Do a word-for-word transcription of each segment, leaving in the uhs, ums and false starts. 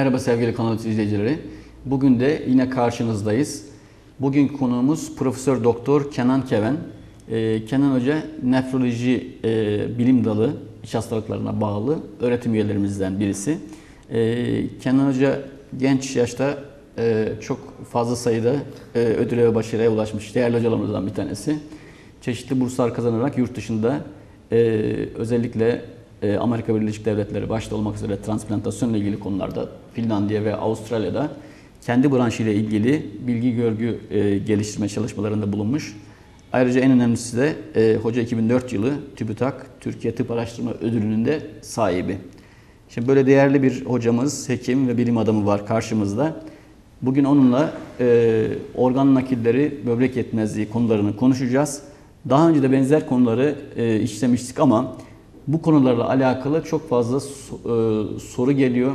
Merhaba sevgili kanal izleyicileri. Bugün de yine karşınızdayız. Bugün konuğumuz Profesör Doktor Kenan Keven. Ee, Kenan Hoca nefroloji e, bilim dalı iç hastalıklarına bağlı öğretim üyelerimizden birisi. Ee, Kenan Hoca genç yaşta e, çok fazla sayıda e, ödüle ve başarıya ulaşmış değerli hocalarımızdan bir tanesi. Çeşitli burslar kazanarak yurt dışında e, özellikle Amerika Birleşik Devletleri başta olmak üzere transplantasyon ile ilgili konularda Finlandiya ve Avustralya'da kendi branşı ile ilgili bilgi görgü e, geliştirme çalışmalarında bulunmuş. Ayrıca en önemlisi de e, Hoca iki bin dört yılı TÜBİTAK Türkiye Tıp Araştırma Ödülü'nün de sahibi. Şimdi böyle değerli bir hocamız, hekim ve bilim adamı var karşımızda. Bugün onunla e, organ nakilleri, böbrek yetmezliği konularını konuşacağız. Daha önce de benzer konuları e, işlemiştik ama bu konularla alakalı çok fazla soru geliyor.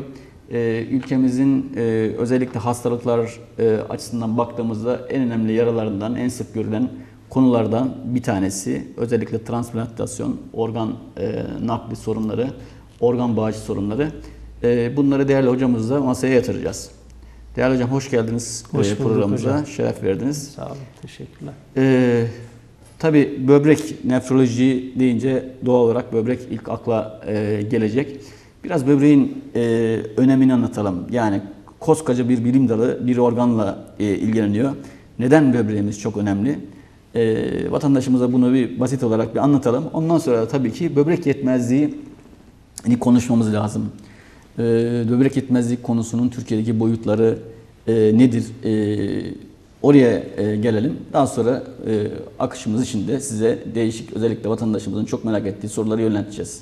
Ülkemizin özellikle hastalıklar açısından baktığımızda en önemli yaralarından, en sık görülen konulardan bir tanesi. Özellikle transplantasyon, organ nakli sorunları, organ bağışı sorunları. Bunları değerli hocamızla masaya yatıracağız. Değerli hocam hoş geldiniz hoş programımıza, hocam. Şeref verdiniz. Sağ olun, teşekkürler. Ee, Tabii böbrek nefroloji deyince doğal olarak böbrek ilk akla e, gelecek. Biraz böbreğin e, önemini anlatalım. Yani koskoca bir bilim dalı bir organla e, ilgileniyor. Neden böbreğimiz çok önemli? E, vatandaşımıza bunu bir basit olarak bir anlatalım. Ondan sonra da tabii ki böbrek yetmezliğini konuşmamız lazım. E, böbrek yetmezliği konusunun Türkiye'deki boyutları e, nedir? E, Oraya e, gelelim. Daha sonra e, akışımız içinde size değişik, özellikle vatandaşımızın çok merak ettiği soruları yönelteceğiz.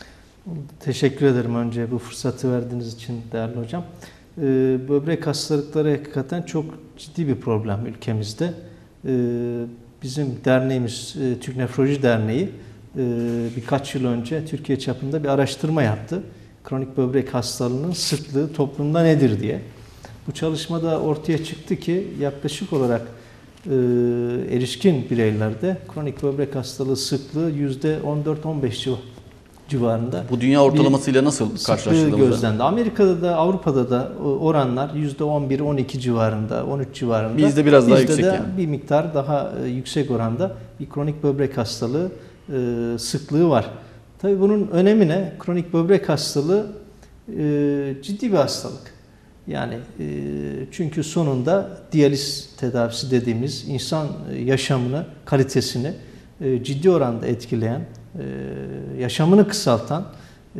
Teşekkür ederim önce bu fırsatı verdiğiniz için değerli hocam. E, böbrek hastalıkları hakikaten çok ciddi bir problem ülkemizde. E, bizim derneğimiz, e, Türk Nefroloji Derneği e, birkaç yıl önce Türkiye çapında bir araştırma yaptı. Kronik böbrek hastalığının sıklığı toplumda nedir diye. Bu çalışmada ortaya çıktı ki yaklaşık olarak e, erişkin bireylerde kronik böbrek hastalığı sıklığı yüzde on dört on beş civarında. Bu dünya ortalamasıyla nasıl karşılaştırılır? Gözlendi. Amerika'da da Avrupa'da da oranlar yüzde on bir on iki civarında, on üç civarında. Bizde biraz daha Bizde yüksek de yani. Bir miktar daha yüksek oranda bir kronik böbrek hastalığı e, sıklığı var. Tabii bunun önemi ne? Kronik böbrek hastalığı e, ciddi bir hastalık. Yani e, çünkü sonunda diyaliz tedavisi dediğimiz insan yaşamını, kalitesini e, ciddi oranda etkileyen, e, yaşamını kısaltan e,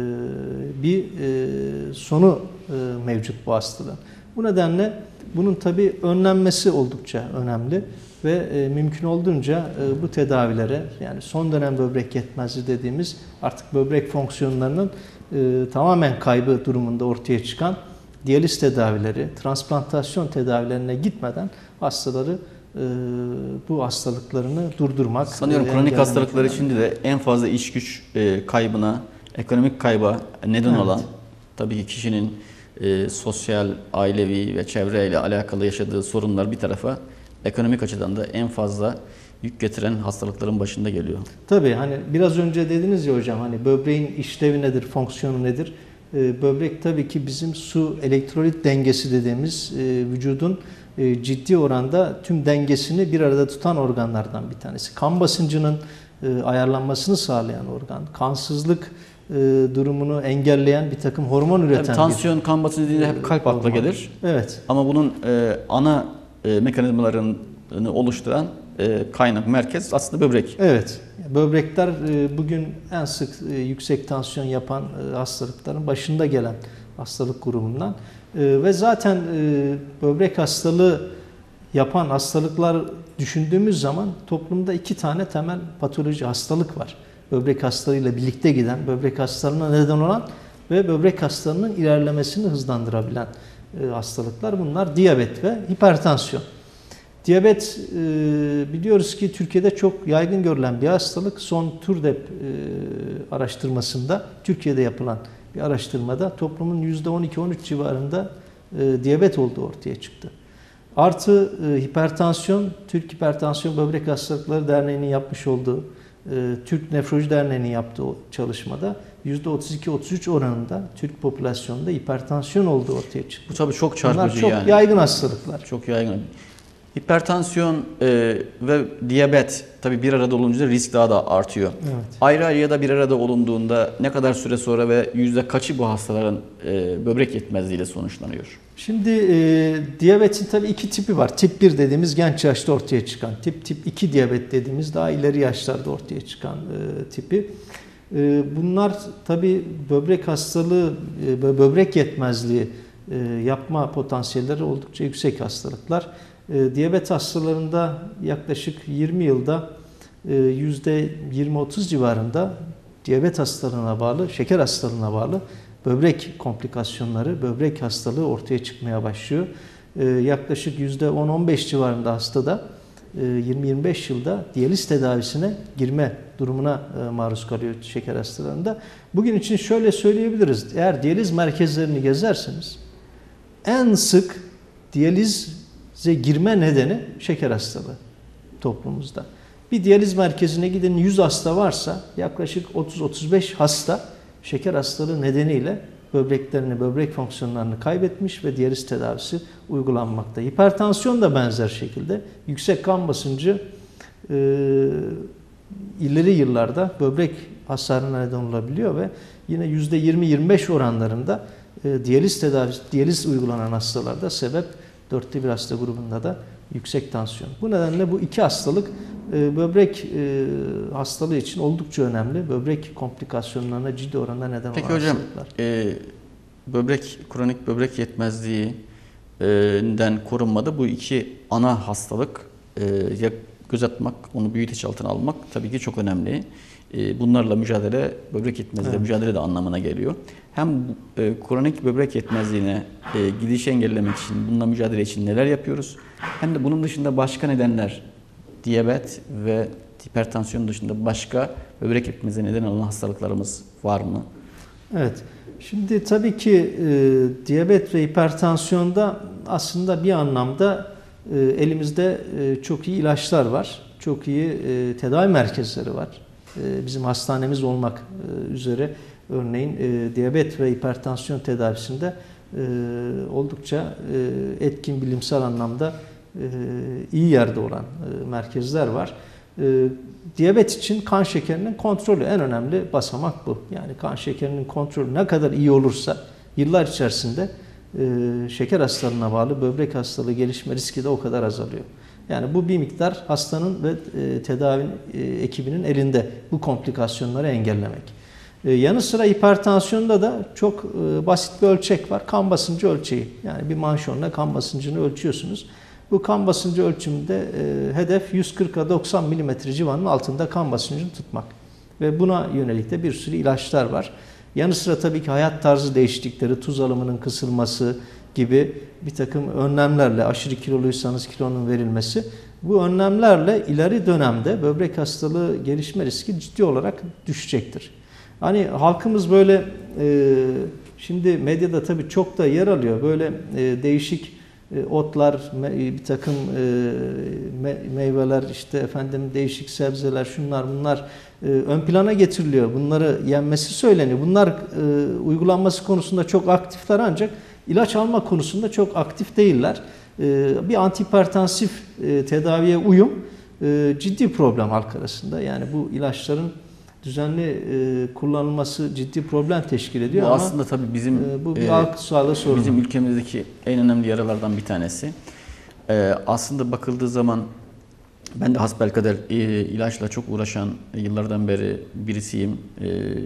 bir e, sonu e, mevcut bu hastalığın. Bu nedenle bunun tabii önlenmesi oldukça önemli ve e, mümkün olduğunca e, bu tedavilere, yani son dönem böbrek yetmezliği dediğimiz artık böbrek fonksiyonlarının e, tamamen kaybı durumunda ortaya çıkan diyaliz tedavileri, transplantasyon tedavilerine gitmeden hastaları e, bu hastalıklarını durdurmak. Sanıyorum e, kronik hastalıklar içinde de en fazla iş güç e, kaybına, ekonomik kayba neden evet. olan tabii ki kişinin e, sosyal, ailevi ve çevreyle alakalı yaşadığı sorunlar bir tarafa, ekonomik açıdan da en fazla yük getiren hastalıkların başında geliyor. Tabii hani biraz önce dediniz ya hocam, hani böbreğin işlevi nedir, fonksiyonu nedir? Böbrek tabii ki bizim su elektrolit dengesi dediğimiz vücudun ciddi oranda tüm dengesini bir arada tutan organlardan bir tanesi. Kan basıncının ayarlanmasını sağlayan organ, kansızlık durumunu engelleyen bir takım hormon üreten tabii, tansiyon, bir kan basıncı deyince hep kalp akla gelir. Evet. Ama bunun ana mekanizmalarını oluşturan kaynak, merkez aslında böbrek. Evet. Böbrekler bugün en sık yüksek tansiyon yapan hastalıkların başında gelen hastalık grubundan ve zaten böbrek hastalığı yapan hastalıklar düşündüğümüz zaman toplumda iki tane temel patoloji hastalık var. Böbrek hastalığıyla birlikte giden, böbrek hastalığına neden olan ve böbrek hastalığının ilerlemesini hızlandırabilen hastalıklar bunlar: diyabet ve hipertansiyon. Diyabet biliyoruz ki Türkiye'de çok yaygın görülen bir hastalık. Son TÜRDEP araştırmasında, Türkiye'de yapılan bir araştırmada toplumun yüzde on iki on üç civarında diyabet olduğu ortaya çıktı. Artı hipertansiyon, Türk Hipertansiyon Böbrek Hastalıkları Derneği'nin yapmış olduğu, Türk Nefroloji Derneği'nin yaptığı çalışmada yüzde otuz iki otuz üç oranında Türk popülasyonunda hipertansiyon olduğu ortaya çıktı. Bu tabii çok çarpıcı Bunlar çok yani. yaygın hastalıklar. Çok yaygın. Hipertansiyon e, ve diyabet tabii bir arada olunca risk daha da artıyor. Evet. Ayrı ayrı ya da bir arada olunduğunda ne kadar süre sonra ve yüzde kaçı bu hastaların e, böbrek yetmezliğiyle sonuçlanıyor? Şimdi e, diyabetin tabii iki tipi var. Tip bir dediğimiz genç yaşta ortaya çıkan tip, tip iki diyabet dediğimiz daha ileri yaşlarda ortaya çıkan e, tipi. E, bunlar tabii böbrek hastalığı, e, ve böbrek yetmezliği e, yapma potansiyelleri oldukça yüksek hastalıklar. E, diyabet hastalarında yaklaşık yirmi yılda e, yüzde yirmi otuz civarında diyabet hastalığına bağlı, şeker hastalığına bağlı böbrek komplikasyonları, böbrek hastalığı ortaya çıkmaya başlıyor. Ee, yaklaşık yüzde on on beş civarında hastada e, yirmi yirmi beş yılda diyaliz tedavisine girme durumuna e, maruz kalıyor şeker hastalarında. Bugün için şöyle söyleyebiliriz. Eğer diyaliz merkezlerini gezerseniz en sık diyalize girme nedeni şeker hastalığı toplumumuzda. Bir diyaliz merkezine giden yüz hasta varsa yaklaşık otuz otuz beş hasta şeker hastalığı nedeniyle böbreklerini, böbrek fonksiyonlarını kaybetmiş ve diyaliz tedavisi uygulanmakta. Hipertansiyon da benzer şekilde yüksek kan basıncı e, ileri yıllarda böbrek hasarına neden olabiliyor ve yine yüzde yirmi yirmi beş oranlarında e, diyaliz tedavisi, diyaliz uygulanan hastalarda sebep dörtte bir hasta grubunda da yüksek tansiyon. Bu nedenle bu iki hastalık e, böbrek e, hastalığı için oldukça önemli. Böbrek komplikasyonlarına ciddi oranda neden Peki olan hocam, hastalıklar. E, böbrek, kronik böbrek yetmezliğinden korunmada bu iki ana hastalık e, ya gözetmek, onu büyüteç altına almak tabii ki çok önemli. E, bunlarla mücadele, böbrek yetmezliğiyle Evet. mücadele de anlamına geliyor. Hem e, kronik böbrek yetmezliğine e, gidişi engellemek için, bununla mücadele için neler yapıyoruz? Hem de bunun dışında başka nedenler, diyabet ve hipertansiyon dışında başka böbrek yetmezliğine neden olan hastalıklarımız var mı? Evet. Şimdi tabii ki e, diyabet ve hipertansiyonda aslında bir anlamda e, elimizde e, çok iyi ilaçlar var. Çok iyi e, tedavi merkezleri var. E, bizim hastanemiz olmak e, üzere örneğin e, diyabet ve hipertansiyon tedavisinde e, oldukça e, etkin bilimsel anlamda e, iyi yerde olan e, merkezler var. E, diyabet için kan şekerinin kontrolü en önemli basamak bu. Yani kan şekerinin kontrolü ne kadar iyi olursa yıllar içerisinde e, şeker hastalığına bağlı böbrek hastalığı gelişme riski de o kadar azalıyor. Yani bu bir miktar hastanın ve e, tedavi e, ekibinin elinde bu komplikasyonları engellemek. E, yanı sıra hipertansiyonda da çok e, basit bir ölçek var. Kan basıncı ölçeği. Yani bir manşonla kan basıncını ölçüyorsunuz. Bu kan basıncı ölçümünde e, hedef yüz kırka doksan milimetre civarının altında kan basıncını tutmak. Ve buna yönelik de bir sürü ilaçlar var. Yanı sıra tabii ki hayat tarzı değişiklikleri, tuz alımının kısılması gibi bir takım önlemlerle, aşırı kiloluysanız kilonun verilmesi, bu önlemlerle ileri dönemde böbrek hastalığı gelişme riski ciddi olarak düşecektir. Hani halkımız böyle, e, şimdi medyada tabii çok da yer alıyor, böyle e, değişik e, otlar, me, bir takım e, me, meyveler, işte efendim değişik sebzeler, şunlar bunlar e, ön plana getiriliyor. Bunları yenmesi söyleniyor. Bunlar e, uygulanması konusunda çok aktifler ancak ilaç alma konusunda çok aktif değiller. E, bir antihipertansif e, tedaviye uyum e, ciddi problem halk arasında. Yani bu ilaçların düzenli e, kullanılması ciddi problem teşkil ediyor Bu ama aslında tabii bizim e, bu bir e, halk sağlığı sorunu. Bizim ülkemizdeki en önemli yaralardan bir tanesi. E, aslında bakıldığı zaman ben de hasbelkader e, ilaçla çok uğraşan e, yıllardan beri birisiyim. E,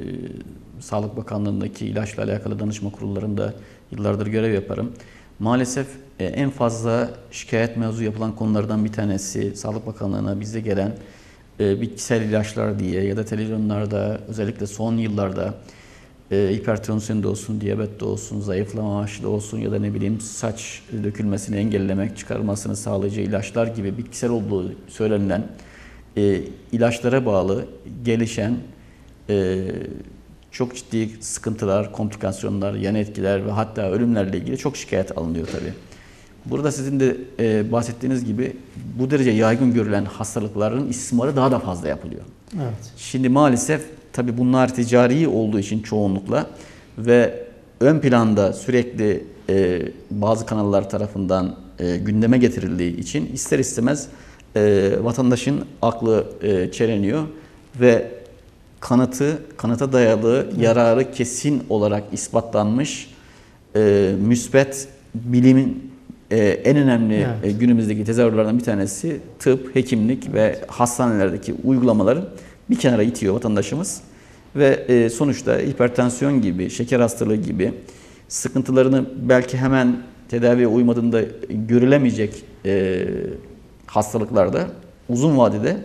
Sağlık Bakanlığı'ndaki ilaçla alakalı danışma kurullarında yıllardır görev yaparım. Maalesef e, en fazla şikayet mevzu yapılan konulardan bir tanesi Sağlık Bakanlığı'na bize gelen e, bitkisel ilaçlar diye ya da televizyonlarda özellikle son yıllarda e, hipertansiyon da olsun, diyabet de olsun, zayıflama amaçlı da olsun ya da ne bileyim saç dökülmesini engellemek, çıkarmasını sağlayıcı ilaçlar gibi bitkisel olduğu söylenilen e, ilaçlara bağlı gelişen e, çok ciddi sıkıntılar, komplikasyonlar, yan etkiler ve hatta ölümlerle ilgili çok şikayet alınıyor tabii. Burada sizin de e, bahsettiğiniz gibi bu derece yaygın görülen hastalıkların istismarı daha da fazla yapılıyor. Evet. Şimdi maalesef tabii bunlar ticari olduğu için çoğunlukla ve ön planda sürekli e, bazı kanallar tarafından e, gündeme getirildiği için ister istemez e, vatandaşın aklı e, çeleniyor ve kanıtı, kanıta dayalı yararı kesin olarak ispatlanmış e, müsbet bilimin e, en önemli evet. e, günümüzdeki tezahürlerden bir tanesi tıp, hekimlik ve hastanelerdeki uygulamaları bir kenara itiyor vatandaşımız. Ve e, sonuçta hipertansiyon gibi, şeker hastalığı gibi sıkıntılarını belki hemen tedaviye uymadığında görülemeyecek e, hastalıklarda uzun vadede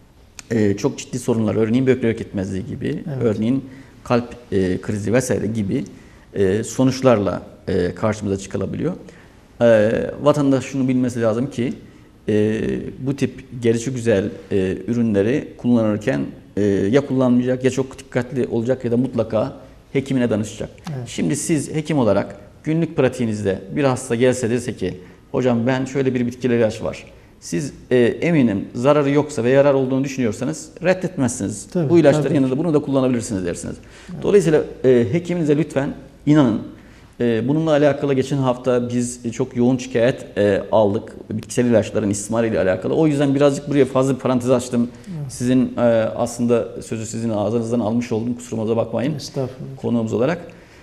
e, çok ciddi sorunlar, örneğin böbrek yetmezliği gibi, evet. örneğin kalp e, krizi vesaire gibi e, sonuçlarla e, karşımıza çıkılabiliyor. E, vatandaş şunu bilmesi lazım ki e, bu tip gelişigüzel e, ürünleri kullanırken e, ya kullanmayacak ya çok dikkatli olacak ya da mutlaka hekimine danışacak. Evet. Şimdi siz hekim olarak günlük pratiğinizde bir hasta gelse dese ki hocam ben şöyle bir bitkili ilaç var. Siz e, eminim zararı yoksa ve yarar olduğunu düşünüyorsanız reddetmezsiniz. Tabii, bu ilaçların tabii. yanında bunu da kullanabilirsiniz dersiniz. Evet. Dolayısıyla e, hekiminize lütfen inanın. E, bununla alakalı geçen hafta biz çok yoğun şikayet e, aldık. Bitkisel ilaçların istismarı ile alakalı. O yüzden birazcık buraya fazla bir parantez açtım. Evet. Sizin e, aslında sözü sizin ağzınızdan almış oldum. Kusurumuza bakmayın. Estağfurullah. Konuğumuz olarak.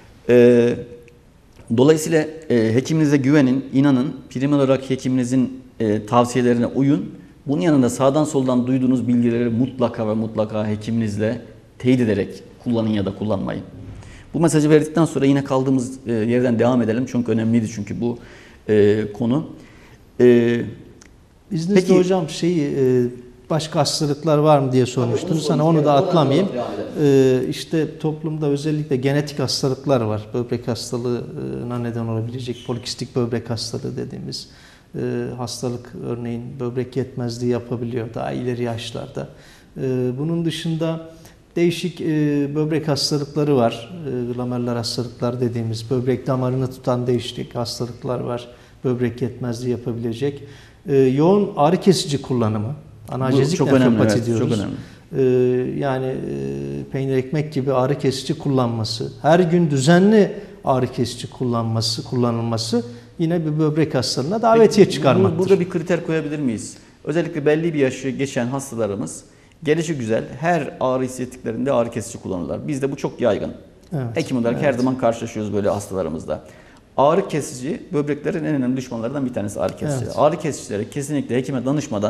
E, dolayısıyla e, hekiminize güvenin, inanın. Prim olarak hekiminizin e, tavsiyelerine uyun. Bunun yanında sağdan soldan duyduğunuz bilgileri mutlaka ve mutlaka hekiminizle teyit ederek kullanın ya da kullanmayın. Bu mesajı verdikten sonra yine kaldığımız e, yerden devam edelim. Çok önemliydi çünkü bu e, konu. E, İzninizle peki, hocam şeyi e, başka hastalıklar var mı diye sormuştunuz. Sana onu da atlamayayım. E, işte toplumda özellikle genetik hastalıklar var. Böbrek hastalığına neden olabilecek polikistik böbrek hastalığı dediğimiz e, hastalık, örneğin böbrek yetmezliği yapabiliyor daha ileri yaşlarda. E, bunun dışında değişik e, böbrek hastalıkları var. E, glomerular hastalıklar dediğimiz böbrek damarını tutan değişik hastalıklar var. Böbrek yetmezliği yapabilecek. E, yoğun ağrı kesici kullanımı. Analjezik nefropati evet, diyoruz. Çok önemli. E, yani e, peynir ekmek gibi ağrı kesici kullanması, her gün düzenli ağrı kesici kullanması, kullanılması yine bir böbrek hastalığına davetiye Peki, çıkarmaktır. Burada bir kriter koyabilir miyiz? Özellikle belli bir yaşı geçen hastalarımız gelişigüzel her ağrı hissettiklerinde ağrı kesici kullanırlar. Bizde bu çok yaygın. Evet, Hekim olarak evet. her zaman karşılaşıyoruz böyle hastalarımızda. Ağrı kesici böbreklerin en önemli düşmanlarından bir tanesi ağrı kesici. Evet. Ağrı kesicileri kesinlikle hekime danışmadan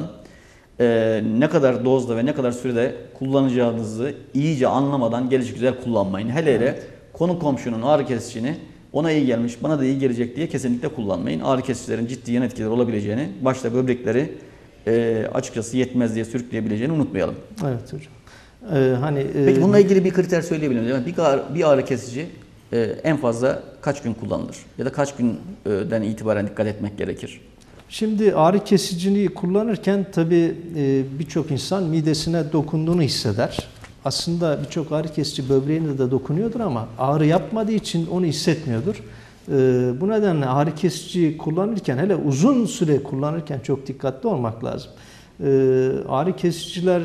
e, ne kadar dozda ve ne kadar sürede kullanacağınızı iyice anlamadan gelişigüzel kullanmayın. Hele hele evet. konu komşunun ağrı kesicini ona iyi gelmiş, bana da iyi gelecek diye kesinlikle kullanmayın. Ağrı kesicilerin ciddi yan etkileri olabileceğini, başta böbrekleri e, açıkçası yetmezliğe sürükleyebileceğini unutmayalım. Evet hocam. Ee, hani e, Peki bununla ilgili bir kriter söyleyebilir miyim? Bir ağrı, bir ağrı kesici e, en fazla kaç gün kullanılır? Ya da kaç günden itibaren dikkat etmek gerekir? Şimdi ağrı kesicini kullanırken tabii e, birçok insan midesine dokunduğunu hisseder. Aslında birçok ağrı kesici böbreğine de dokunuyordur ama ağrı yapmadığı için onu hissetmiyordur. E, bu nedenle ağrı kesici kullanırken, hele uzun süre kullanırken çok dikkatli olmak lazım. E, ağrı kesiciler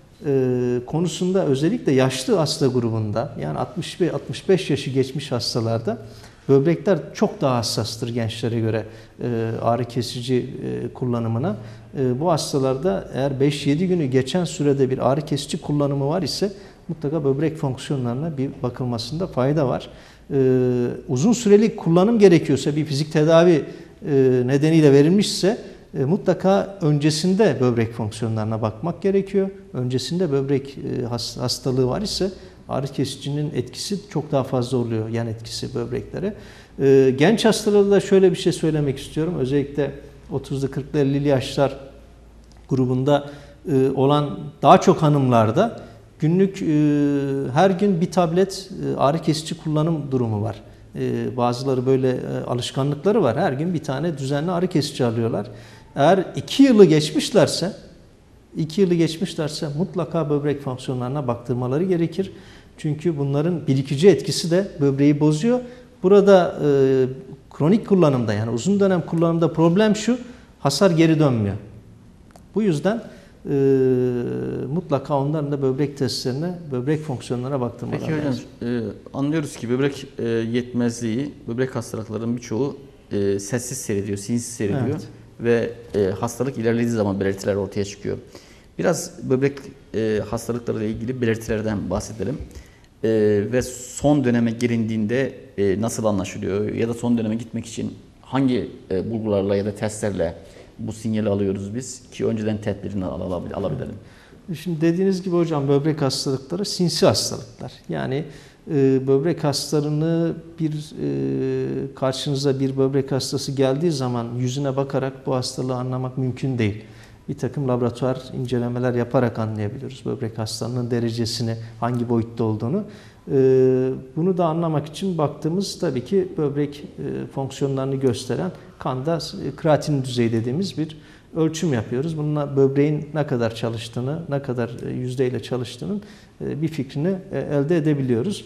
e, konusunda özellikle yaşlı hasta grubunda, yani altmış beş altmış beş yaşı geçmiş hastalarda böbrekler çok daha hassastır gençlere göre e, ağrı kesici e, kullanımına. E, bu hastalarda eğer beş yedi günü geçen sürede bir ağrı kesici kullanımı var ise mutlaka böbrek fonksiyonlarına bir bakılmasında fayda var. E, uzun süreli kullanım gerekiyorsa, bir fizik tedavi e, nedeniyle verilmişse e, mutlaka öncesinde böbrek fonksiyonlarına bakmak gerekiyor. Öncesinde böbrek e, hastalığı var ise ağrı kesicinin etkisi çok daha fazla oluyor, yan etkisi böbreklere. Ee, genç hastalarda da şöyle bir şey söylemek istiyorum. Özellikle otuzlu kırklı ellili yaşlar grubunda e, olan daha çok hanımlarda günlük e, her gün bir tablet e, ağrı kesici kullanım durumu var. E, bazıları böyle e, alışkanlıkları var. Her gün bir tane düzenli ağrı kesici alıyorlar. Eğer iki yılı geçmişlerse iki yılı geçmişlerse mutlaka böbrek fonksiyonlarına baktırmaları gerekir. Çünkü bunların birikici etkisi de böbreği bozuyor. Burada e, kronik kullanımda, yani uzun dönem kullanımda problem şu: hasar geri dönmüyor. Bu yüzden e, mutlaka mutlaka onların da böbrek testlerine, böbrek fonksiyonlarına baktırmaları Peki hocam, lazım. e, anlıyoruz ki böbrek e, yetmezliği, böbrek hastalıklarının birçoğu e, sessiz seyrediyor, sinsiz seyrediyor. Evet. Ve e, hastalık ilerlediği zaman belirtiler ortaya çıkıyor. Biraz böbrek e, hastalıklarıyla ilgili belirtilerden bahsedelim. E, ve son döneme girildiğinde e, nasıl anlaşılıyor ya da son döneme gitmek için hangi e, bulgularla ya da testlerle bu sinyali alıyoruz biz ki önceden tedbirini al alabilelim. Şimdi dediğiniz gibi hocam böbrek hastalıkları sinsi hastalıklar. Yani e, böbrek hastalarını bir e, karşınıza bir böbrek hastası geldiği zaman yüzüne bakarak bu hastalığı anlamak mümkün değil. Bir takım laboratuvar incelemeler yaparak anlayabiliyoruz böbrek hastalığının derecesini, hangi boyutta olduğunu. E, bunu da anlamak için baktığımız tabii ki böbrek e, fonksiyonlarını gösteren kanda e, kreatinin düzeyi dediğimiz bir ölçüm yapıyoruz. Bununla böbreğin ne kadar çalıştığını, ne kadar yüzdeyle çalıştığının bir fikrini elde edebiliyoruz.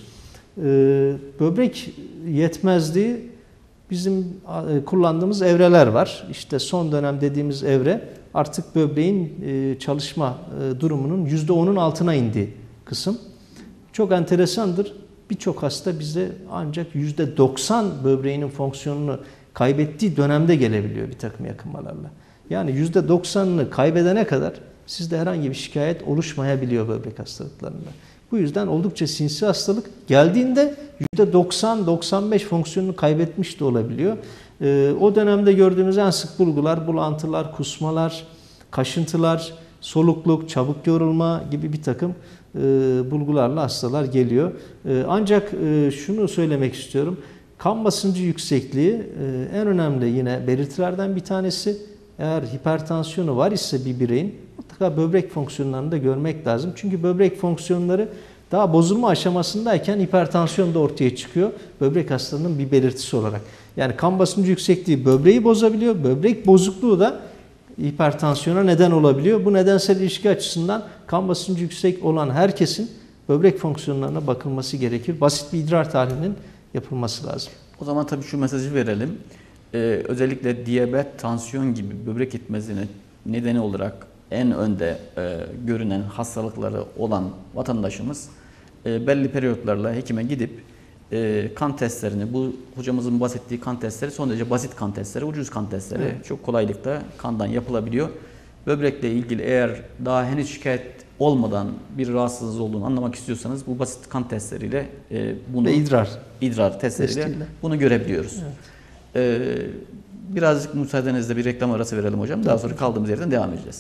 Böbrek yetmezliği bizim kullandığımız evreler var. İşte son dönem dediğimiz evre artık böbreğin çalışma durumunun yüzde onun altına indiği kısım. Çok enteresandır. Birçok hasta bize ancak yüzde doksan böbreğinin fonksiyonunu kaybettiği dönemde gelebiliyor bir takım yakınmalarla. Yani yüzde doksanını kaybedene kadar sizde herhangi bir şikayet oluşmayabiliyor böbrek hastalıklarında. Bu yüzden oldukça sinsi hastalık. Geldiğinde yüzde doksan doksan beş fonksiyonunu kaybetmiş de olabiliyor. Ee, o dönemde gördüğümüz en sık bulgular bulantılar, kusmalar, kaşıntılar, solukluk, çabuk yorulma gibi bir takım e, bulgularla hastalar geliyor. E, ancak e, şunu söylemek istiyorum. Kan basıncı yüksekliği e, en önemli yine belirtilerden bir tanesi. Eğer hipertansiyonu var ise bir bireyin mutlaka böbrek fonksiyonlarını da görmek lazım. Çünkü böbrek fonksiyonları daha bozulma aşamasındayken hipertansiyon da ortaya çıkıyor. Böbrek hastalığının bir belirtisi olarak. Yani kan basıncı yüksekliği böbreği bozabiliyor. Böbrek bozukluğu da hipertansiyona neden olabiliyor. Bu nedensel ilişki açısından kan basıncı yüksek olan herkesin böbrek fonksiyonlarına bakılması gerekir. Basit bir idrar tahlilinin yapılması lazım. O zaman tabii şu mesajı verelim. Ee, özellikle diyabet, tansiyon gibi böbrek yetmezliğine nedeni olarak en önde e, görünen hastalıkları olan vatandaşımız e, belli periyotlarla hekime gidip e, kan testlerini, bu hocamızın bahsettiği kan testleri son derece basit kan testleri, ucuz kan testleri evet. Çok kolaylıkla kandan yapılabiliyor. Böbrekle ilgili eğer daha henüz şikayet olmadan bir rahatsızlığınız olduğunu anlamak istiyorsanız bu basit kan testleriyle e, bunu ve idrar idrar testleriyle testiyle bunu görebiliyoruz. Evet. Ee, birazcık müsaadenizle bir reklam arası verelim hocam. Daha sonra kaldığımız yerden devam edeceğiz.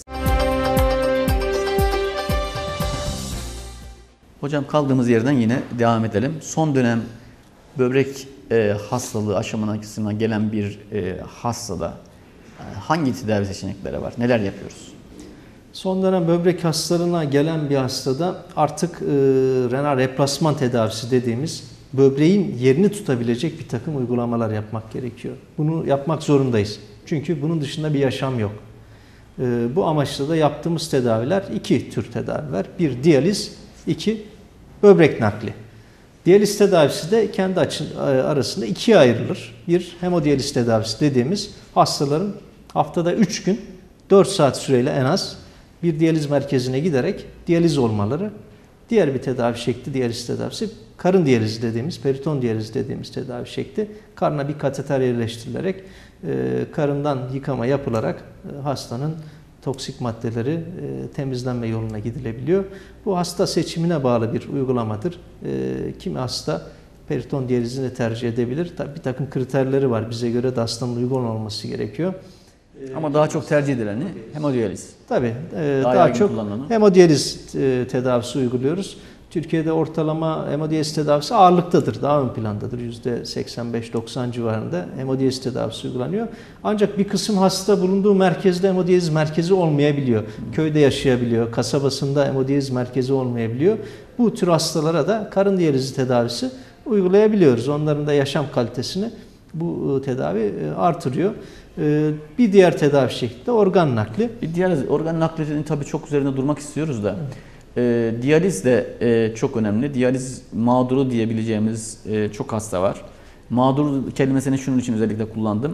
Hocam kaldığımız yerden yine devam edelim. Son dönem böbrek e, hastalığı aşamasına gelen bir e, hastada e, hangi tedavi seçenekleri var? Neler yapıyoruz? Son dönem böbrek hastalığına gelen bir hastada artık e, renal replasman tedavisi dediğimiz böbreğin yerini tutabilecek bir takım uygulamalar yapmak gerekiyor. Bunu yapmak zorundayız. Çünkü bunun dışında bir yaşam yok. E, bu amaçla da yaptığımız tedaviler iki tür tedaviler. Bir diyaliz, iki böbrek nakli. Diyaliz tedavisi de kendi açı, arasında ikiye ayrılır. Bir hemodiyaliz tedavisi dediğimiz hastaların haftada üç gün dört saat süreyle en az bir diyaliz merkezine giderek diyaliz olmaları. Diğer bir tedavi şekli diyaliz tedavisi karın diyalizi dediğimiz, periton diyalizi dediğimiz tedavi şekli. Karına bir kateter yerleştirilerek e, karından yıkama yapılarak e, hastanın toksik maddeleri e, temizlenme yoluna gidilebiliyor. Bu hasta seçimine bağlı bir uygulamadır. E, kimi hasta periton diyalizini tercih edebilir. Tabii bir takım kriterleri var. Bize göre de hastanın uygun olması gerekiyor. Ama daha çok tercih edileni hemodiyaliz. Tabii e, daha, daha çok hemodiyaliz e, tedavisi uyguluyoruz. Türkiye'de ortalama hemodiyaliz tedavisi ağırlıktadır, daha ön plandadır. yüzde seksen beş doksan civarında hemodiyaliz tedavisi uygulanıyor. Ancak bir kısım hasta bulunduğu merkezde hemodiyaliz merkezi olmayabiliyor. Köyde yaşayabiliyor, kasabasında hemodiyaliz merkezi olmayabiliyor. Bu tür hastalara da karın diyalizi tedavisi uygulayabiliyoruz. Onların da yaşam kalitesini bu tedavi artırıyor. Bir diğer tedavi şekli de organ nakli. Bir diğer organ naklinin tabii çok üzerinde durmak istiyoruz da. E, diyaliz de e, çok önemli. Diyaliz mağduru diyebileceğimiz e, çok hasta var. Mağdur kelimesini şunun için özellikle kullandım.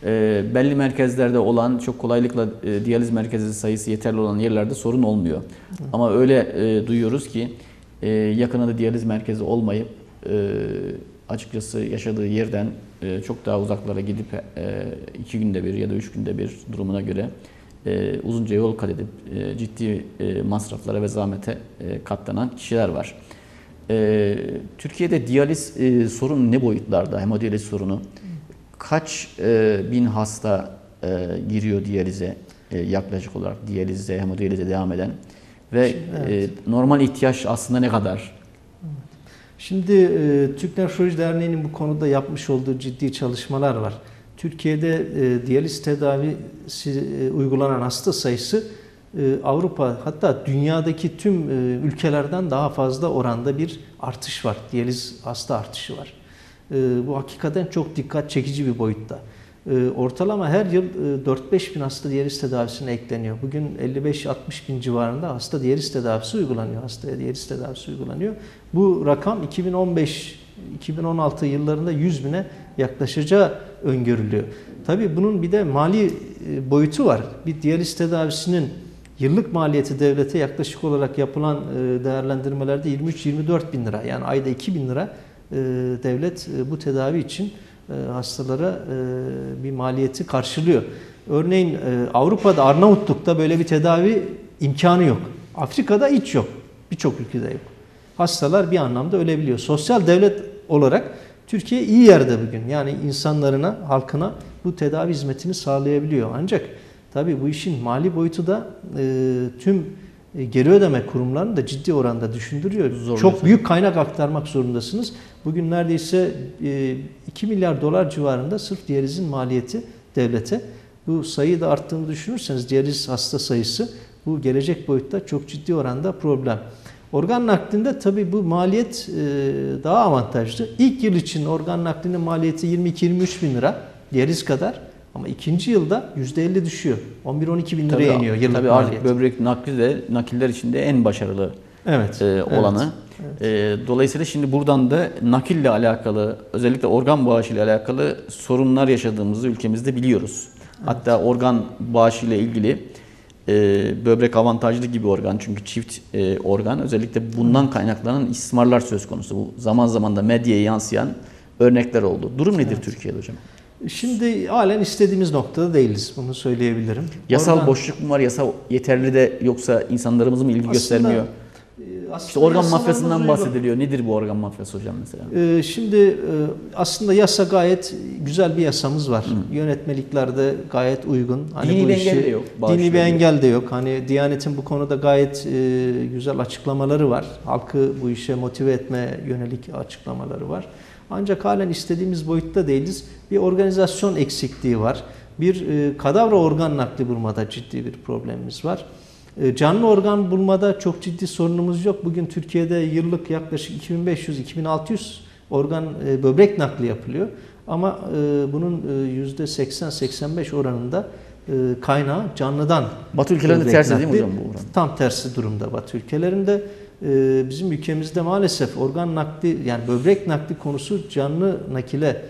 e, belli merkezlerde olan, çok kolaylıkla e, diyaliz merkezi sayısı yeterli olan yerlerde sorun olmuyor. Hı. Ama öyle e, duyuyoruz ki e, yakınında diyaliz merkezi olmayıp e, açıkçası yaşadığı yerden e, çok daha uzaklara gidip e, iki günde bir ya da üç günde bir durumuna göre e, uzunca yol kat edip e, ciddi e, masraflara ve zahmete e, katlanan kişiler var. E, Türkiye'de diyaliz e, sorunu ne boyutlarda? Hemodiyaliz sorunu. Kaç e, bin hasta e, giriyor diyalize e, yaklaşık olarak diyalize, hemodiyalize devam eden ve evet. e, normal ihtiyaç aslında ne kadar? Şimdi e, Türk Nefroloji Derneği'nin bu konuda yapmış olduğu ciddi çalışmalar var. Türkiye'de e, diyaliz tedavisi e, uygulanan hasta sayısı e, Avrupa hatta dünyadaki tüm e, ülkelerden daha fazla oranda bir artış var. Diyaliz hasta artışı var. E, bu hakikaten çok dikkat çekici bir boyutta. E, ortalama her yıl e, dört beş bin hasta diyaliz tedavisine ekleniyor. Bugün elli beş altmış bin civarında hasta diyaliz tedavisi uygulanıyor. Hastaya diyaliz tedavisi uygulanıyor. Bu rakam iki bin on beş iki bin on altı yıllarında yüz bine yaklaşacağı öngörülüyor. Tabii bunun bir de mali boyutu var. Bir diyaliz tedavisinin yıllık maliyeti devlete yaklaşık olarak yapılan değerlendirmelerde yirmi üç yirmi dört bin lira. Yani ayda iki bin lira devlet bu tedavi için hastalara bir maliyeti karşılıyor. Örneğin Avrupa'da, Arnavutluk'ta böyle bir tedavi imkanı yok. Afrika'da hiç yok. Birçok ülkede yok. Hastalar bir anlamda ölebiliyor. Sosyal devlet olarak Türkiye iyi yerde bugün. Yani insanlarına, halkına bu tedavi hizmetini sağlayabiliyor. Ancak tabii bu işin mali boyutu da e, tüm e, geri ödeme kurumlarını da ciddi oranda düşündürüyor. Zorluyor. Çok büyük kaynak aktarmak zorundasınız. Bugün neredeyse e, iki milyar dolar civarında sırf diyalizin maliyeti devlete. Bu sayıyı da arttığını düşünürseniz diyaliz hasta sayısı bu gelecek boyutta çok ciddi oranda problem. Organ naklinde tabii bu maliyet daha avantajlı. İlk yıl için organ naklinin maliyeti yirmi iki yirmi üç bin lira diyaliz kadar. Ama ikinci yılda yüzde elli düşüyor. on bir on iki bin liraya iniyor yıllık tabii maliyet. Tabii artık böbrek nakli de nakiller içinde en başarılı evet, e, olanı. Evet, evet. E, dolayısıyla şimdi buradan da nakille alakalı, özellikle organ bağışı ile alakalı sorunlar yaşadığımızı ülkemizde biliyoruz. Evet. Hatta organ bağışı ile ilgili e, böbrek avantajlı gibi organ çünkü çift e, organ. Özellikle bundan kaynaklanan istismarlar söz konusu. Bu zaman zaman da medyaya yansıyan örnekler oldu. Durum nedir evet. Türkiye'de hocam? Şimdi halen istediğimiz noktada değiliz. Bunu söyleyebilirim. Yasal Organ, boşluk mu var? Yasa yeterli de yoksa insanlarımız mı ilgi aslında, göstermiyor? Aslında işte organ mafyasından bahsediliyor. Nedir bu organ mafyası hocam mesela? Ee, şimdi aslında yasa gayet güzel bir yasamız var. Hı. Yönetmeliklerde gayet uygun. Hani dini bir engel de yok. Dini bir engel de yok. Hani Diyanet'in bu konuda gayet e, güzel açıklamaları var. Halkı bu işe motive etme yönelik açıklamaları var. Ancak halen istediğimiz boyutta değiliz. Bir organizasyon eksikliği var. Bir e, kadavra organ nakli bulmada ciddi bir problemimiz var. E, canlı organ bulmada çok ciddi sorunumuz yok. Bugün Türkiye'de yıllık yaklaşık iki bin beş yüz iki bin altı yüz organ e, böbrek nakli yapılıyor. Ama e, bunun e, yüzde seksen seksen beş oranında e, kaynağı canlıdan. Batı ülkelerinde tersi nakli, değil mi hocam bu oran? Tam tersi durumda Batı ülkelerinde. Bizim ülkemizde maalesef organ nakli yani böbrek nakli konusu canlı nakile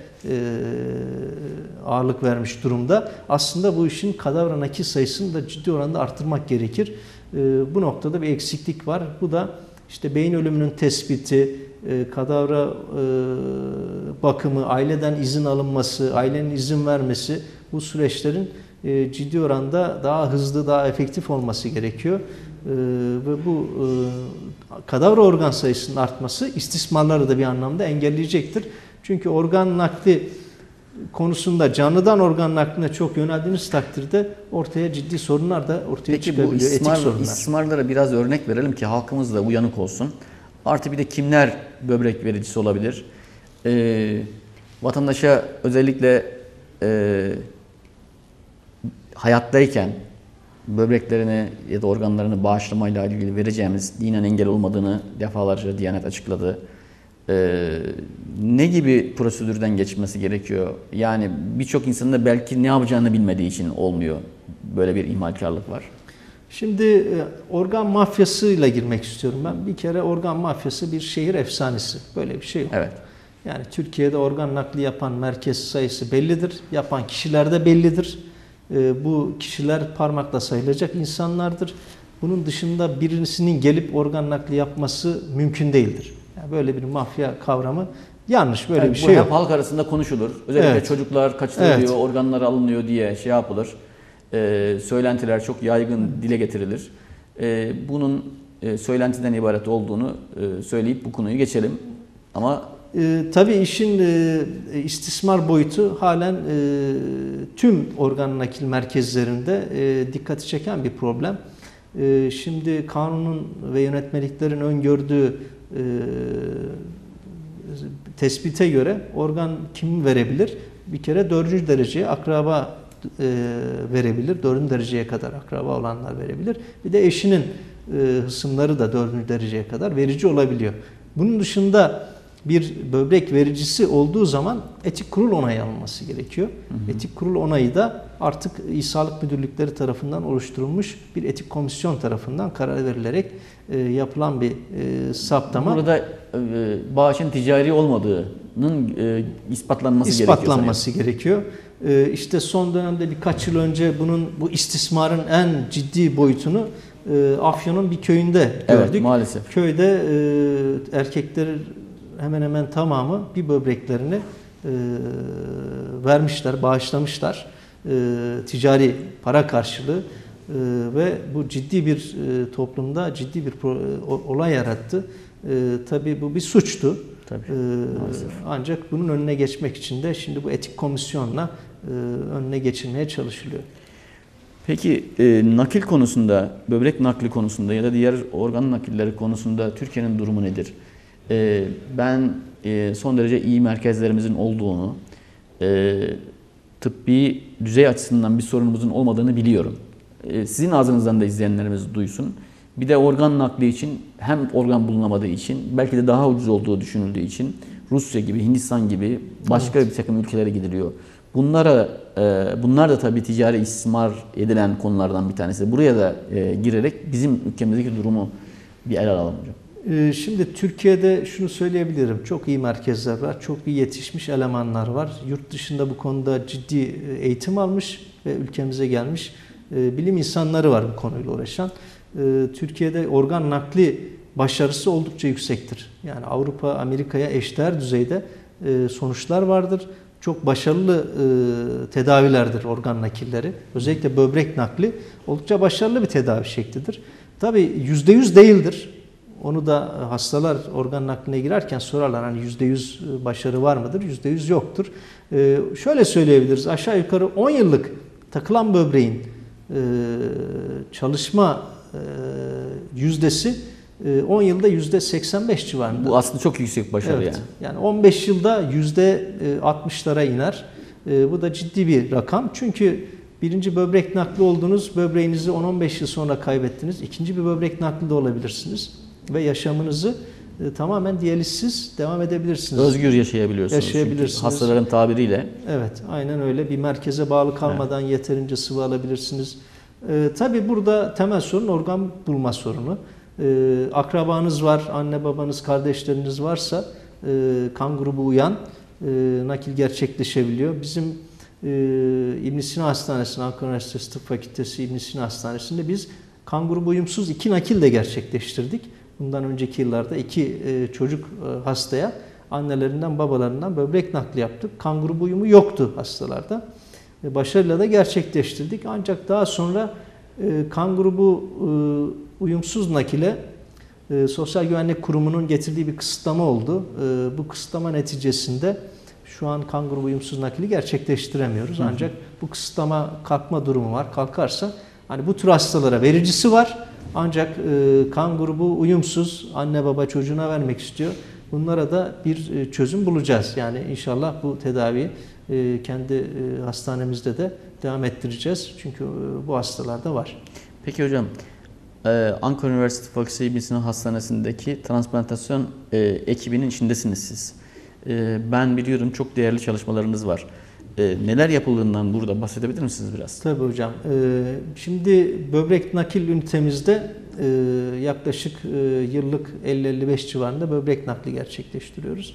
ağırlık vermiş durumda. Aslında bu işin kadavra nakil sayısını da ciddi oranda arttırmak gerekir. Bu noktada bir eksiklik var. Bu da işte beyin ölümünün tespiti, kadavra bakımı, aileden izin alınması, ailenin izin vermesi bu süreçlerin ciddi oranda daha hızlı, daha efektif olması gerekiyor. Ve bu kadavra organ sayısının artması istismarları da bir anlamda engelleyecektir. Çünkü organ nakli konusunda canlıdan organ nakline çok yöneldiğiniz takdirde ortaya ciddi sorunlar da ortaya Peki, çıkabiliyor. Peki bu istismar, etik sorunlar. istismarlara biraz örnek verelim ki halkımız da uyanık olsun. Artı bir de kimler böbrek vericisi olabilir? Ee, vatandaşa özellikle e, hayattayken böbreklerini ya da organlarını bağışlamayla ilgili vereceğimiz dinen engel olmadığını defalarca Diyanet açıkladı. Ee, ne gibi prosedürden geçmesi gerekiyor? Yani birçok insanın da belki ne yapacağını bilmediği için olmuyor. Böyle bir ihmalkarlık var. Şimdi organ mafyasıyla girmek istiyorum ben. Bir kere organ mafyası bir şehir efsanesi. Böyle bir şey yok. Evet. Yani Türkiye'de organ nakli yapan merkez sayısı bellidir. Yapan kişiler de bellidir. Bu kişiler parmakla sayılacak insanlardır. Bunun dışında birisinin gelip organ nakli yapması mümkün değildir. Yani böyle bir mafya kavramı yanlış, böyle yani bir bu şey hep yok. halk arasında konuşulur. Özellikle Evet. çocuklar kaçırılıyor, Evet. organları alınıyor diye şey yapılır. Ee, söylentiler çok yaygın dile getirilir. Ee, bunun e, söylentiden ibaret olduğunu e, söyleyip bu konuyu geçelim. Ama E, tabii işin e, istismar boyutu halen e, tüm organ nakil merkezlerinde e, dikkati çeken bir problem. E, şimdi kanunun ve yönetmeliklerin öngördüğü e, tespite göre organ kim verebilir? Bir kere dördüncü dereceye akraba e, verebilir. Dördüncü dereceye kadar akraba olanlar verebilir. Bir de eşinin e, hısımları da dördüncü dereceye kadar verici olabiliyor. Bunun dışında bir böbrek vericisi olduğu zaman etik kurul onayı alınması gerekiyor. Hı hı. Etik kurul onayı da artık İl Sağlık Müdürlükleri tarafından oluşturulmuş bir etik komisyon tarafından karar verilerek e, yapılan bir e, saptama. Burada e, bağışın ticari olmadığının e, ispatlanması, ispatlanması gerekiyor. gerekiyor. E, işte son dönemde birkaç yıl önce bunun bu istismarın en ciddi boyutunu e, Afyon'un bir köyünde gördük. Evet, maalesef. Köyde e, erkeklerin hemen hemen tamamı bir böbreklerini e, vermişler, bağışlamışlar. E, ticari para karşılığı e, ve bu ciddi bir e, toplumda ciddi bir pro, o, olay yarattı. E, tabii bu bir suçtu. Tabii, e, ancak bunun önüne geçmek için de şimdi bu etik komisyonla e, önüne geçilmeye çalışılıyor. Peki e, nakil konusunda, böbrek nakli konusunda ya da diğer organ nakilleri konusunda Türkiye'nin durumu nedir? E, ben e, son derece iyi merkezlerimizin olduğunu, e, tıbbi düzey açısından bir sorunumuzun olmadığını biliyorum. E, sizin ağzınızdan da izleyenlerimiz duysun. Bir de organ nakli için hem organ bulunamadığı için belki de daha ucuz olduğu düşünüldüğü için Rusya gibi, Hindistan gibi başka evet. bir takım ülkelere gidiliyor. Bunlara, e, bunlar da tabii ticari istismar edilen konulardan bir tanesi. Buraya da e, girerek bizim ülkemizdeki durumu bir ele alalım hocam. Şimdi Türkiye'de şunu söyleyebilirim. Çok iyi merkezler var, çok iyi yetişmiş elemanlar var. Yurt dışında bu konuda ciddi eğitim almış ve ülkemize gelmiş bilim insanları var bu konuyla uğraşan. Türkiye'de organ nakli başarısı oldukça yüksektir. Yani Avrupa, Amerika'ya eşdeğer düzeyde sonuçlar vardır. Çok başarılı tedavilerdir organ nakilleri. Özellikle böbrek nakli oldukça başarılı bir tedavi şeklidir. Tabii yüzde yüz değildir. Onu da hastalar organ nakline girerken sorarlar, hani yüzde yüz başarı var mıdır? yüzde yüz yoktur. Ee, şöyle söyleyebiliriz, aşağı yukarı on yıllık takılan böbreğin e, çalışma e, yüzdesi e, on yılda yüzde seksen beş civarında. Bu aslında çok yüksek başarı evet, yani. Yani on beş yılda yüzde altmışlara iner. E, bu da ciddi bir rakam. Çünkü birinci böbrek nakli oldunuz, böbreğinizi on on beş yıl sonra kaybettiniz. İkinci bir böbrek nakli de olabilirsiniz. Ve yaşamınızı e, tamamen diyalizsiz devam edebilirsiniz. Özgür yaşayabiliyorsunuz. Yaşayabilirsiniz. Çünkü hastaların tabiriyle. Evet, aynen öyle. Bir merkeze bağlı kalmadan evet. yeterince sıvı alabilirsiniz. E, tabii burada temel sorun organ bulma sorunu. E, akrabanız var, anne babanız, kardeşleriniz varsa e, kan grubu uyan e, nakil gerçekleşebiliyor. Bizim e, İbn Sina Hastanesi'nin, Ankara Üniversitesi Tıp Fakültesi İbn Sina Hastanesi'nde biz kan grubu uyumsuz iki nakil de gerçekleştirdik. Bundan önceki yıllarda iki çocuk hastaya annelerinden babalarından böbrek nakli yaptık. Kan grubu uyumu yoktu hastalarda. Başarıyla da gerçekleştirdik. Ancak daha sonra kan grubu uyumsuz nakile Sosyal Güvenlik Kurumu'nun getirdiği bir kısıtlama oldu. Bu kısıtlama neticesinde şu an kan grubu uyumsuz nakili gerçekleştiremiyoruz. Ancak bu kısıtlama kalkma durumu var. Kalkarsa hani bu tür hastalara vericisi var. Ancak e, kan grubu uyumsuz, anne baba çocuğuna vermek istiyor. Bunlara da bir e, çözüm bulacağız. Yani inşallah bu tedaviyi e, kendi e, hastanemizde de devam ettireceğiz. Çünkü e, bu hastalarda var. Peki hocam, e, Ankara Üniversitesi Fakültesi İbn Sina Hastanesi'ndeki transplantasyon e, ekibinin içindesiniz siz. E, ben biliyorum çok değerli çalışmalarınız var. E, neler yapıldığından burada bahsedebilir misiniz biraz? Tabii hocam. E, şimdi böbrek nakil ünitemizde e, yaklaşık e, yıllık elli elli beş civarında böbrek nakli gerçekleştiriyoruz.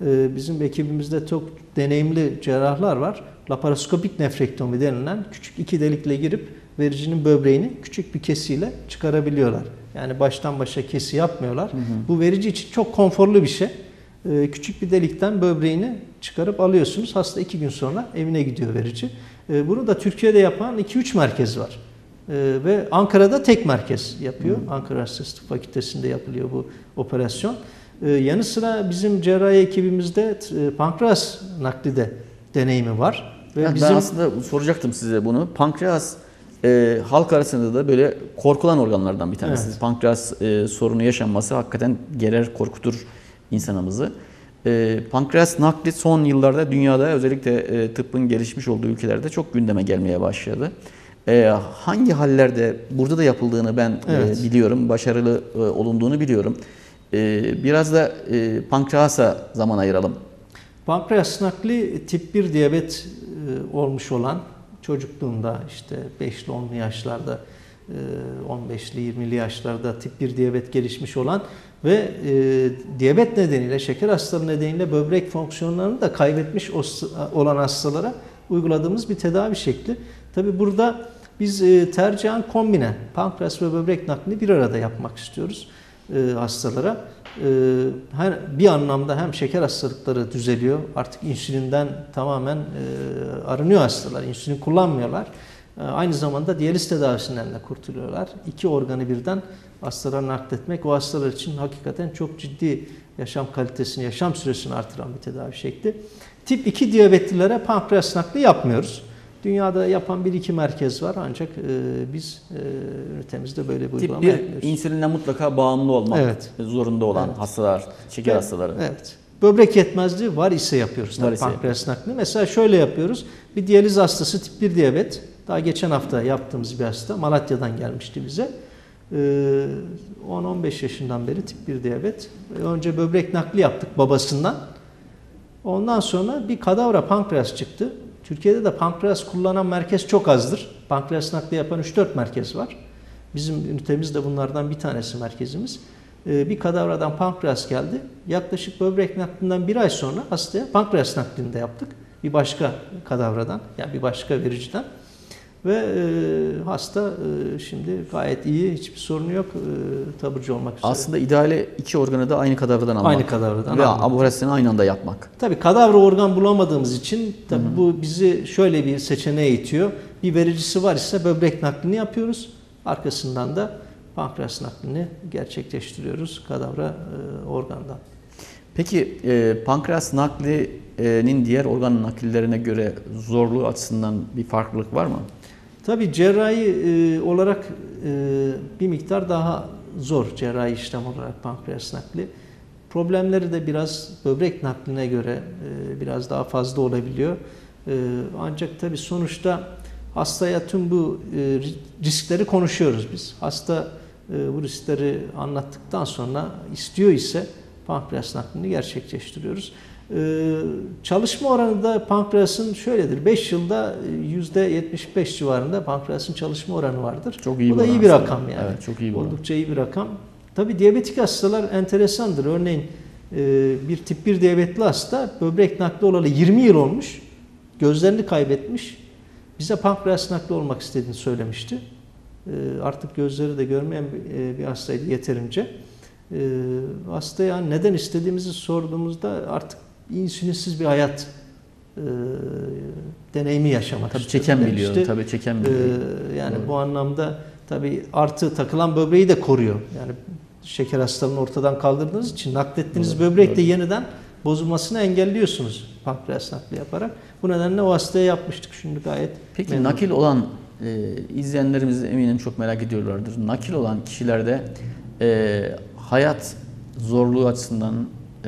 e, bizim ekibimizde çok deneyimli cerrahlar var. Laparoskopik nefrektomi denilen küçük iki delikle girip vericinin böbreğini küçük bir kesiyle çıkarabiliyorlar. Yani baştan başa kesi yapmıyorlar. Hı hı. Bu verici için çok konforlu bir şey. Ee, küçük bir delikten böbreğini çıkarıp alıyorsunuz. Hasta iki gün sonra evine gidiyor verici. Ee, bunu da Türkiye'de yapan iki üç merkez var. Ee, ve Ankara'da tek merkez yapıyor. Hı. Ankara Üniversitesi Tıp Fakültesi'nde yapılıyor bu operasyon. Ee, yanı sıra bizim cerrahi ekibimizde e, pankreas nakli de deneyimi var. Ve yani bizim... Ben aslında soracaktım size bunu. Pankreas e, halk arasında da böyle korkulan organlardan bir tanesi. Evet. Pankreas e, sorunu yaşanması hakikaten gerer, korkutur insanımızı. E, pankreas nakli son yıllarda dünyada özellikle e, tıbbın gelişmiş olduğu ülkelerde çok gündeme gelmeye başladı. E, hangi hallerde burada da yapıldığını ben evet. e, biliyorum, başarılı e, olunduğunu biliyorum. E, biraz da e, pankreasa zaman ayıralım. Pankreas nakli tip bir diyabet e, olmuş olan çocukluğunda işte beşli onlu yaşlarda, e, on beşli yirmili yaşlarda tip bir diyabet gelişmiş olan ve e, diyabet nedeniyle, şeker hastalığı nedeniyle böbrek fonksiyonlarını da kaybetmiş olan hastalara uyguladığımız bir tedavi şekli. Tabi burada biz e, tercihen kombine pankreas ve böbrek naklini bir arada yapmak istiyoruz e, hastalara. E, her, bir anlamda hem şeker hastalıkları düzeliyor, artık insülinden tamamen e, arınıyor hastalar, insülin kullanmıyorlar. E, aynı zamanda diyaliz tedavisinden de kurtuluyorlar. İki organı birden hastalara nakletmek o hastalar için hakikaten çok ciddi yaşam kalitesini, yaşam süresini artıran bir tedavi şekli. Tip iki diyabetlilere pankreas nakli yapmıyoruz. Dünyada yapan bir iki merkez var ancak e, biz e, ünitemizde böyle bir uygulama yapmıyoruz. Tip bir insüline mutlaka bağımlı olmak evet. zorunda olan evet. hastalar, şeker Ve, hastaları. Evet. Böbrek yetmezliği var ise yapıyoruz var ise pankreas naklini. Mesela şöyle yapıyoruz. Bir diyaliz hastası tip bir diyabet. Daha geçen hafta yaptığımız bir hasta. Malatya'dan gelmişti bize. on on beş yaşından beri tip bir diyabet. Önce böbrek nakli yaptık babasından. Ondan sonra bir kadavra pankreas çıktı. Türkiye'de de pankreas kullanan merkez çok azdır. Pankreas nakli yapan üç dört merkez var. Bizim ünitemiz de bunlardan bir tanesi merkezimiz. Bir kadavradan pankreas geldi. Yaklaşık böbrek naklinden bir ay sonra hastaya pankreas naklini de yaptık. Bir başka kadavradan, yani bir başka vericiden. Ve e, hasta e, şimdi gayet iyi, hiçbir sorunu yok, e, taburcu olmak üzere. Aslında ideali iki organı da aynı kadavradan almak. Aynı kadavradan ve almak. operasyonu aynı anda yapmak. Tabii kadavra organ bulamadığımız için tabii Hı-hı. bu bizi şöyle bir seçeneğe itiyor. Bir vericisi var ise böbrek naklini yapıyoruz. Arkasından da pankreas naklini gerçekleştiriyoruz kadavra e, organdan. Peki e, pankreas naklinin diğer organ nakillerine göre zorluğu açısından bir farklılık var mı? Tabii cerrahi e, olarak e, bir miktar daha zor cerrahi işlem olarak pankreas nakli. Problemleri de biraz böbrek nakline göre e, biraz daha fazla olabiliyor. E, ancak tabii sonuçta hastaya tüm bu e, riskleri konuşuyoruz biz. Hasta e, bu riskleri anlattıktan sonra istiyor ise pankreas naklini gerçekleştiriyoruz. Ee, çalışma oranı da pankreasın şöyledir. beş yılda yüzde yetmiş beş civarında pankreasın çalışma oranı vardır. Çok iyi. Bu da iyi bir rakam yani. Evet, çok iyi bir Oldukça iyi bir rakam. Tabii diyabetik hastalar enteresandır. Örneğin e, bir tip bir diyabetli hasta böbrek nakli olalı yirmi yıl olmuş. Gözlerini kaybetmiş. Bize pankreas nakli olmak istediğini söylemişti. E, artık gözleri de görmeyen bir, e, bir hastaydı yeterince. E, hastaya neden istediğimizi sorduğumuzda artık insülinsiz bir hayat e, deneyimi yaşamak tabii çeken demişti. biliyor, tabii çeken biliyor. E, yani evet. Bu anlamda tabii artı takılan böbreği de koruyor. Yani şeker hastalığını ortadan kaldırdığınız için naklettiğiniz evet, böbrek de yeniden bozulmasını engelliyorsunuz pankreas nakli yaparak. Bu nedenle o hastaya yapmıştık. Şimdi gayet Peki memnun. Nakil olan e, izleyenlerimiz eminim çok merak ediyorlardır. Nakil olan kişilerde e, hayat zorluğu açısından e,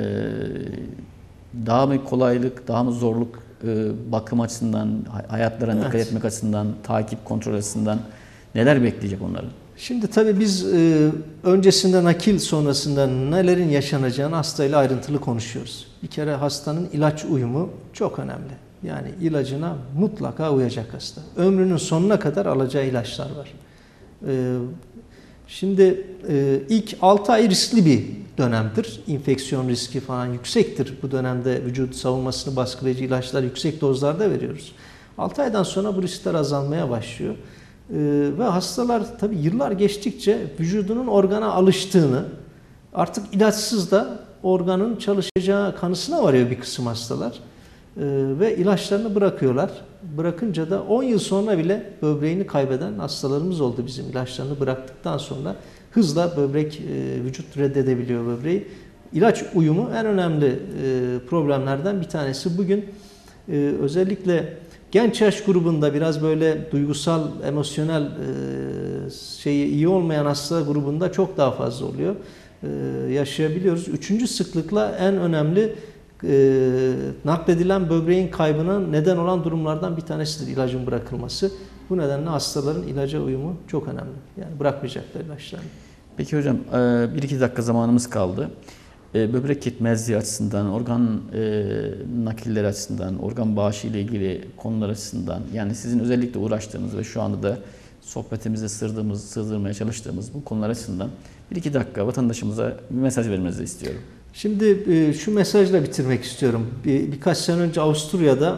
daha mı kolaylık, daha mı zorluk e, bakım açısından, hayatlarına evet. dikkat etmek açısından, takip kontrol açısından neler bekleyecek onları? Şimdi tabii biz e, öncesinde nakil sonrasında nelerin yaşanacağını hastayla ayrıntılı konuşuyoruz. Bir kere hastanın ilaç uyumu çok önemli. Yani ilacına mutlaka uyacak hasta. Ömrünün sonuna kadar alacağı ilaçlar var. E, şimdi e, ilk altı ay riskli bir dönemdir. İnfeksiyon riski falan yüksektir. Bu dönemde vücut savunmasını baskılayıcı ilaçlar yüksek dozlarda veriyoruz. altı aydan sonra bu riskler azalmaya başlıyor. Ee, ve hastalar tabii yıllar geçtikçe vücudunun organa alıştığını, artık ilaçsız da organın çalışacağı kanısına varıyor bir kısım hastalar. Ee, ve ilaçlarını bırakıyorlar. Bırakınca da on yıl sonra bile böbreğini kaybeden hastalarımız oldu bizim. İlaçlarını bıraktıktan sonra hızla böbrek, e, vücut reddedebiliyor böbreği. İlaç uyumu en önemli e, problemlerden bir tanesi. Bugün e, özellikle genç yaş grubunda biraz böyle duygusal, emosyonel e, şeyi iyi olmayan hasta grubunda çok daha fazla oluyor. E, yaşayabiliyoruz. Üçüncü sıklıkla en önemli e, nakledilen böbreğin kaybına neden olan durumlardan bir tanesidir ilacın bırakılması. Bu nedenle hastaların ilaca uyumu çok önemli. Yani bırakmayacaklar ilaçlarını. Peki hocam, bir iki dakika zamanımız kaldı. Böbrek yetmezliği açısından, organ nakilleri açısından, organ bağışı ile ilgili konular açısından, yani sizin özellikle uğraştığınız ve şu anda da sohbetimize sığdığımız, sığdırmaya çalıştığımız bu konular açısından bir iki dakika vatandaşımıza bir mesaj vermenizi istiyorum. Şimdi şu mesajla bitirmek istiyorum. Bir, birkaç sene önce Avusturya'da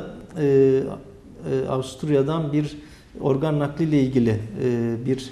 Avusturya'dan bir organ nakliyle ilgili bir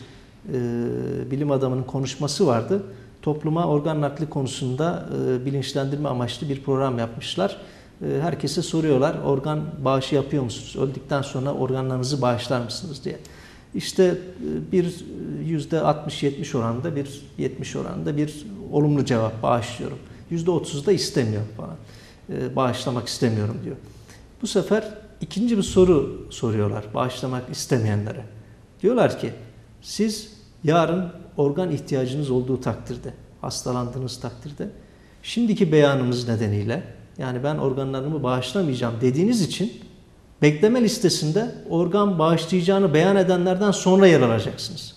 bilim adamının konuşması vardı. Topluma organ nakli konusunda bilinçlendirme amaçlı bir program yapmışlar. Herkese soruyorlar, organ bağışı yapıyor musunuz? Öldükten sonra organlarınızı bağışlar mısınız diye. İşte bir yüzde altmış yetmiş oranında bir yetmiş oranında bir olumlu cevap, bağışlıyorum. yüzde otuz da istemiyor falan. Bağışlamak istemiyorum diyor. Bu sefer ikinci bir soru soruyorlar bağışlamak istemeyenlere. Diyorlar ki siz yarın organ ihtiyacınız olduğu takdirde, hastalandığınız takdirde şimdiki beyanımız nedeniyle, yani ben organlarımı bağışlamayacağım dediğiniz için bekleme listesinde organ bağışlayacağını beyan edenlerden sonra yer alacaksınız.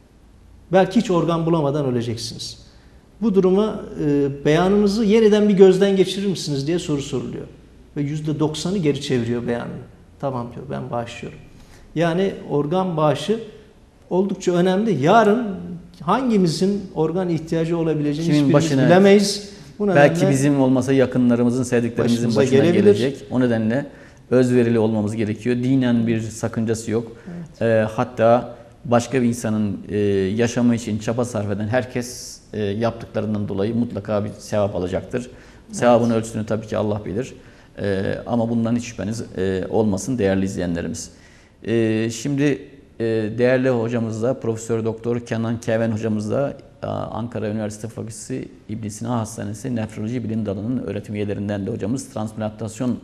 Belki hiç organ bulamadan öleceksiniz. Bu duruma e, beyanınızı yeniden bir gözden geçirir misiniz diye soru soruluyor. Ve yüzde doksanı geri çeviriyor beyanını. Tamam diyor, ben bağışlıyorum. Yani organ bağışı oldukça önemli. Yarın hangimizin organ ihtiyacı olabileceğini Kimin hiçbirimiz başına, bilemeyiz. Bu belki bizim olmasa yakınlarımızın, sevdiklerimizin başına gelebilir. gelecek. O nedenle özverili olmamız gerekiyor. Dinen bir sakıncası yok. Evet. E, hatta başka bir insanın e, yaşamı için çaba sarf eden herkes e, yaptıklarından dolayı mutlaka bir sevap alacaktır. Evet. Sevabın ölçüsünü tabii ki Allah bilir. E, ama bundan hiç şüpheniz e, olmasın değerli izleyenlerimiz. E, şimdi e, değerli hocamız da Profesör Doktor Kenan Keven hocamız da Ankara Üniversitesi Fakültesi İbn Sina Hastanesi Nefroloji Bilim Dalı'nın öğretim üyelerinden de hocamız. Transplantasyon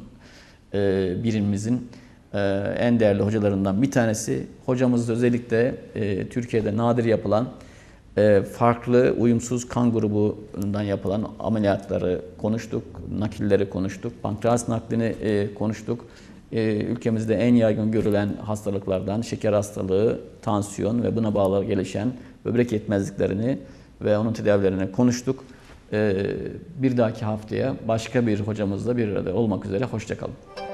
e, birimimizin e, en değerli hocalarından bir tanesi. Hocamız da özellikle e, Türkiye'de nadir yapılan e, farklı uyumsuz kan grubundan yapılan ameliyatları konuştuk, nakilleri konuştuk, pankreas naklini e, konuştuk. E, ülkemizde en yaygın görülen hastalıklardan şeker hastalığı, tansiyon ve buna bağlı gelişen böbrek yetmezliklerini ve onun tedavilerini konuştuk. E, bir dahaki haftaya başka bir hocamızla bir arada olmak üzere. Hoşça kalın.